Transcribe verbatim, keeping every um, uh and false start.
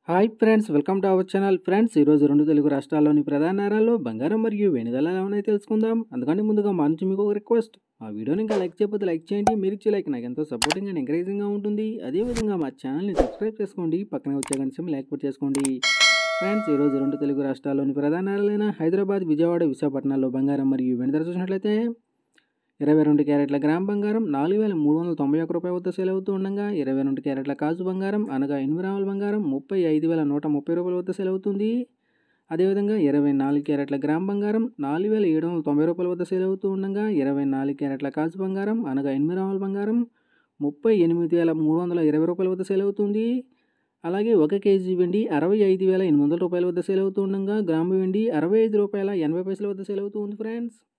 Hi friends, welcome to our channel. Friends, ఈరోజు రెండు తెలుగు రాష్ట్రాల్లోని ప్రధాన నగరాల్లో బంగారం మరియు వెండి ధరలు ఎలా ఉన్నాయో తెలుసుకుందాం. అందుకని ముందుగా మా నుంచి మీకు ఒక రిక్వెస్ట్, మా వీడియోని ఇంకా లైక్ చేయకపోతే లైక్ చేయండి. మీరు ఇచ్చే లైక్ నాకు ఎంతో సపోర్టింగ్ అండ్ ఎంకరేజింగ్గా ఉంటుంది. అదేవిధంగా మా ఛానల్ని సబ్స్క్రైబ్ చేసుకోండి, పక్కనే వచ్చే గంట లేకపోతే చేసుకోండి. ఫ్రెండ్స్, ఈరోజు రెండు తెలుగు రాష్ట్రాల్లోని ప్రధాన నగరాలైన హైదరాబాద్, విజయవాడ, విశాఖపట్నాల్లో బంగారం మరియు వెండి ధర చూసినట్లయితే ఇరవై రెండు క్యారెట్ల గ్రామ్ బంగారం నాలుగు వేల మూడు వందల తొంభై ఒక్క రూపాయల వద్ద సేల్ అవుతూ ఉండగా, ఇరవై రెండు క్యారెట్ల కాజు బంగారం అనగా ఎనిమిది గ్రాముల బంగారం ముప్పై ఐదు వేల నూట ముప్పై రూపాయల వద్ద సేల్ అవుతుంది. అదేవిధంగా ఇరవై నాలుగు క్యారెట్ల గ్రామ్ బంగారం నాలుగు వేల ఏడు వందల తొంభై రూపాయల వద్ద సేల్ అవుతూ ఉండగా, ఇరవై నాలుగు క్యారెట్ల కాజు బంగారం అనగా ఎనిమిది గ్రాముల బంగారం ముప్పై ఎనిమిది వేల మూడు వందల ఇరవై రూపాయల వద్ద సేల్ అవుతుంది. అలాగే ఒక కేజీ వెండి అరవై ఐదు వేల ఎనిమిది వందల రూపాయల వద్ద సేల్ అవుతూ ఉండగా, గ్రాము వెండి అరవై ఐదు రూపాయల ఎనభై పైసల వద్ద సేల్ అవుతూ ఉంది. ఫ్రెండ్స్,